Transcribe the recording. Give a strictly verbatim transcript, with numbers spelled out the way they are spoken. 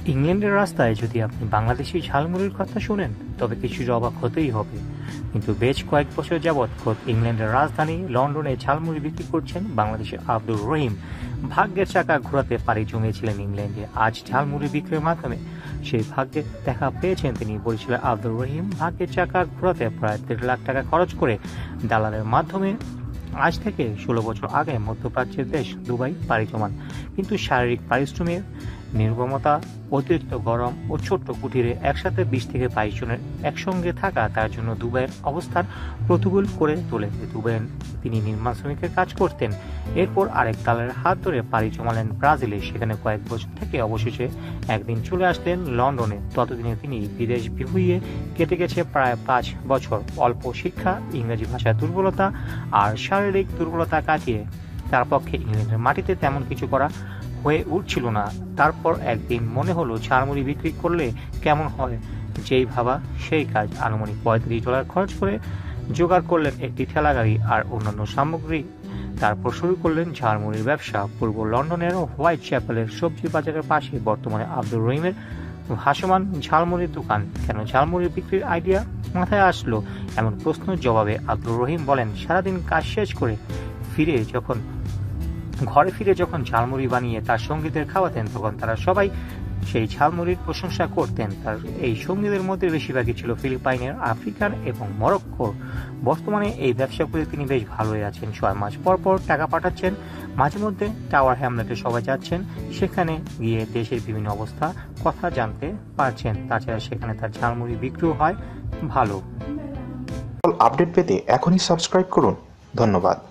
ইংল্যান্ডের রাস্তায় যদি আপনি বাংলাদেশি ঝালমুড়ির কথা শুনেন তবে কিছুটা অবাক হতেই হবে, কিন্তু বেশ কয়েক বছর যাবৎ খোদ ইংল্যান্ডের রাজধানী লন্ডনে ঝালমুড়ি বিক্রি করছেন বাংলাদেশের আব্দুর রহিম। ভাগ্যের চাকা ঘোরাতে পাড়ি জমিয়েছিলেন ইংল্যান্ডে, আজ ঝালমুড়ি বিক্রির মাধ্যমে সেই ভাগ্যে দেখা পেয়েছেন তিনি। বলছিলেন আব্দুর রহিম ভাগ্যের চাকা ঘোরাতে প্রায় দেড় লাখ টাকা খরচ করে দালালের মাধ্যমে আজ থেকে ষোলো বছর আগে মধ্যপ্রাচ্যের দেশ দুবাই পাড়ি জমান, কিন্তু শারীরিক পরিশ্রমের নির্মমতা, অতিরিক্ত গরম ও ছোট্ট কুটিরে একসাথে বিশ থেকে বাইশ জনের একসঙ্গে থাকা তার জন্য দুবাইয়ের অবস্থান প্রতিকূল করে তোলে। দুবাইয়ে তিনি নির্মাণ শ্রমিকের কাজ করতেন, এরপর আরেক দালালের হাত ধরে পাড়ি জমালেন ব্রাজিলে, সেখানে কয়েক বছর থেকে অবশেষে একদিন চলে আসলেন লন্ডনে। ততদিনে তিনি বিদেশ বিভুঁইয়ে কেটে গেছে প্রায় পাঁচ বছর। অল্প শিক্ষা, ইংরেজি ভাষার দুর্বলতা আর শারীরিক দুর্বলতা কাটিয়ে তার পক্ষে ইংল্যান্ডের মাটিতে তেমন কিছু করা হয়ে উঠছিল না। তারপর একদিন মনে হলো ঝালমুড়ি বিক্রি করলে কেমন হয়, যেই ভাবা সেই কাজ। আনুমানিক পঁয়ত্রিশ ডলার খরচ করে জোগাড় করলেন একটি ঠেলাগাড়ি আর অন্যান্য সামগ্রী, তারপর শুরু করলেন ঝালমুড়ির ব্যবসা। পূর্ব লন্ডনের হোয়াইট চ্যাপেলের সবজি বাজারের পাশে বর্তমানে আব্দুর রহিমের ভাসমান ঝালমুড়ির দোকান। কেন ঝালমুড়ি বিক্রির আইডিয়া মাথায় আসলো, এমন প্রশ্নের জবাবে আব্দুর রহিম বলেন, সারাদিন কাজ শেষ করে ফিরে যখন ঘরে ফিরে যখন ঝালমুড়ি বানিয়ে তার সঙ্গীদের খাওয়াতেন তখন তারা সবাই সেই ঝালমুড়ির প্রশংসা করতেন। তার এই সঙ্গীদের মধ্যে বেশিরভাগই ছিল ফিলিপাইনের, আফ্রিকান এবং মরক্কোর। বর্তমানে এই ব্যবসা করে তিনি বেশ ভালোই আছেন। ছয় মাস পর পর টাকা পাঠাচ্ছেন, মাঝে মধ্যে টাওয়ার হ্যামলেটে সবাই যাচ্ছেন, সেখানে গিয়ে দেশের বিভিন্ন অবস্থা কথা জানতে পারছেন। তাছাড়া সেখানে তার ঝালমুড়ি বিক্রিও হয় ভালো। আপডেট পেতে এখনই সাবস্ক্রাইব করুন। ধন্যবাদ।